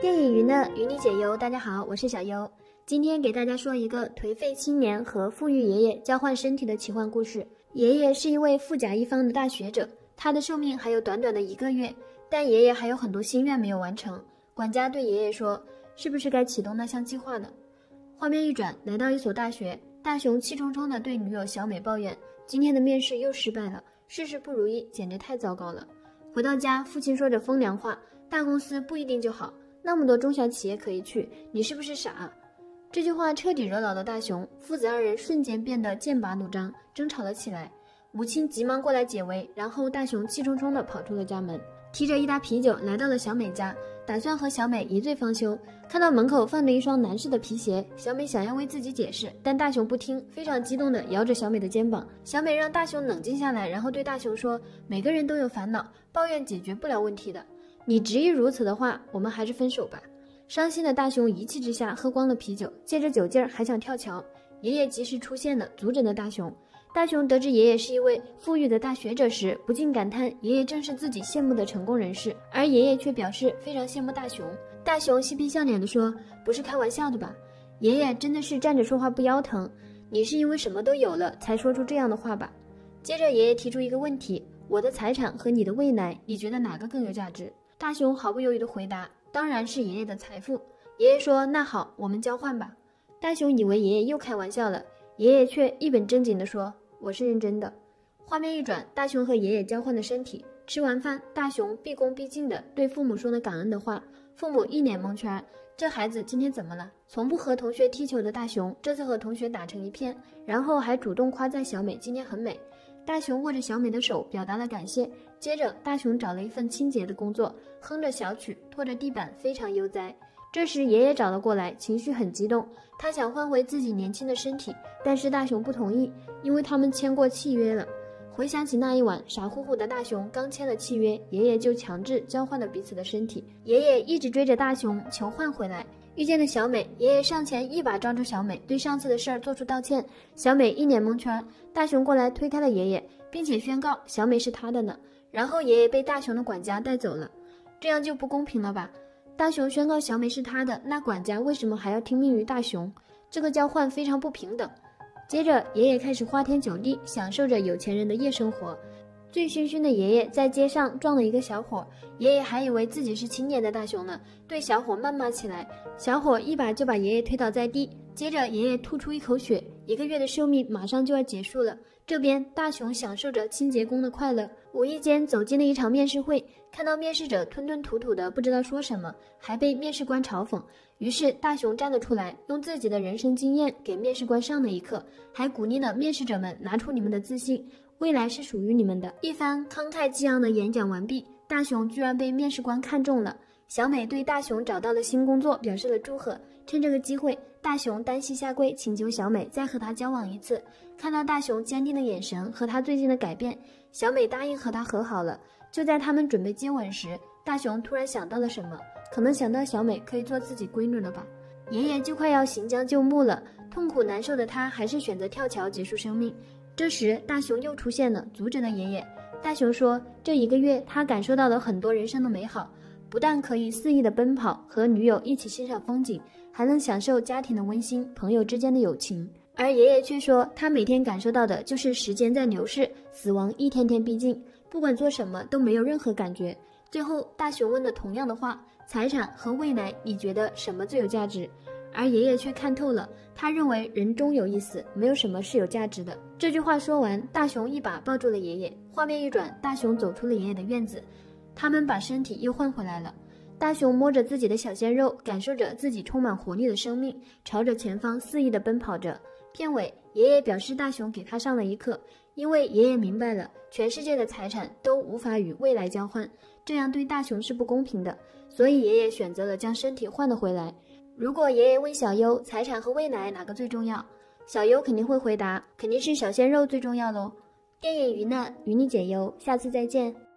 电影娱乐与你解忧，大家好，我是小优。今天给大家说一个颓废青年和富裕爷爷交换身体的奇幻故事。爷爷是一位富甲一方的大学者，他的寿命还有短短的1个月，但爷爷还有很多心愿没有完成。管家对爷爷说，是不是该启动那项计划呢？画面一转，来到一所大学，大雄气冲冲地对女友小美抱怨，今天的面试又失败了，事事不如意，简直太糟糕了。回到家，父亲说着风凉话，大公司不一定就好，那么多中小企业可以去，你是不是傻啊？这句话彻底惹恼了大雄，父子2人瞬间变得剑拔弩张，争吵了起来。母亲急忙过来解围，然后大雄气冲冲地跑出了家门，提着一打啤酒来到了小美家，打算和小美一醉方休。看到门口放着一双男士的皮鞋，小美想要为自己解释，但大雄不听，非常激动地摇着小美的肩膀。小美让大雄冷静下来，然后对大雄说，每个人都有烦恼，抱怨解决不了问题的，你执意如此的话，我们还是分手吧。伤心的大雄一气之下喝光了啤酒，借着酒劲儿还想跳桥，爷爷及时出现了，阻止了大雄。大雄得知爷爷是一位富裕的大学者时，不禁感叹爷爷正是自己羡慕的成功人士，而爷爷却表示非常羡慕大雄。大雄嬉皮笑脸地说，不是开玩笑的吧？爷爷真的是站着说话不腰疼，你是因为什么都有了才说出这样的话吧？接着爷爷提出一个问题，我的财产和你的喂奶，你觉得哪个更有价值？大雄毫不犹豫地回答，当然是爷爷的财富。爷爷说，那好，我们交换吧。大雄以为爷爷又开玩笑了，爷爷却一本正经地说，我是认真的。画面一转，大雄和爷爷交换了身体。吃完饭，大雄毕恭毕敬地对父母说了感恩的话，父母一脸蒙圈，这孩子今天怎么了？从不和同学踢球的大雄，这次和同学打成一片，然后还主动夸赞小美今天很美。大雄握着小美的手表达了感谢，接着大雄找了一份清洁的工作，哼着小曲，拖着地板，非常悠哉。这时爷爷找了过来，情绪很激动，他想换回自己年轻的身体，但是大雄不同意，因为他们签过契约了。回想起那一晚，傻乎乎的大雄刚签了契约，爷爷就强制交换了彼此的身体。爷爷一直追着大雄求换回来。遇见了小美，爷爷上前一把抓住小美，对上次的事儿做出道歉。小美一脸蒙圈，大雄过来推开了爷爷，并且宣告小美是他的呢。然后爷爷被大雄的管家带走了。这样就不公平了吧？大雄宣告小美是他的，那管家为什么还要听命于大雄？这个交换非常不平等。接着爷爷开始花天酒地，享受着有钱人的夜生活。醉醺醺的爷爷在街上撞了一个小伙，爷爷还以为自己是青年的大雄呢，对小伙谩骂起来。小伙一把就把爷爷推倒在地，接着爷爷吐出一口血，1个月的寿命马上就要结束了。这边大雄享受着清洁工的快乐，无意间走进了一场面试会，看到面试者吞吞吐吐的不知道说什么，还被面试官嘲讽。于是大雄站了出来，用自己的人生经验给面试官上了一课，还鼓励了面试者们拿出你们的自信，未来是属于你们的。一番慷慨激昂的演讲完毕，大雄居然被面试官看中了。小美对大雄找到了新工作表示了祝贺。趁这个机会，大雄单膝下跪请求小美再和他交往一次。看到大雄坚定的眼神和他最近的改变，小美答应和他和好了。就在他们准备接吻时，大雄突然想到了什么，可能想到小美可以做自己闺女了吧。爷爷就快要行将就木了，痛苦难受的他还是选择跳桥结束生命。这时大雄又出现了，阻止了爷爷。大雄说，这1个月他感受到了很多人生的美好，不但可以肆意的奔跑，和女友一起欣赏风景，还能享受家庭的温馨，朋友之间的友情。而爷爷却说，他每天感受到的就是时间在流逝，死亡一天天逼近，不管做什么都没有任何感觉。最后大雄问了同样的话，财产和未来，你觉得什么最有价值？而爷爷却看透了，他认为人终有一死，没有什么是有价值的。这句话说完，大雄一把抱住了爷爷。画面一转，大雄走出了爷爷的院子，他们把身体又换回来了。大雄摸着自己的小鲜肉，感受着自己充满活力的生命，朝着前方肆意地奔跑着。片尾，爷爷表示大雄给他上了一课，因为爷爷明白了，全世界的财产都无法与未来交换，这样对大雄是不公平的，所以爷爷选择了将身体换了回来。如果爷爷问小优财产和未来哪个最重要，小优肯定会回答，肯定是小鲜肉最重要喽。电影娱乐与你解忧，下次再见。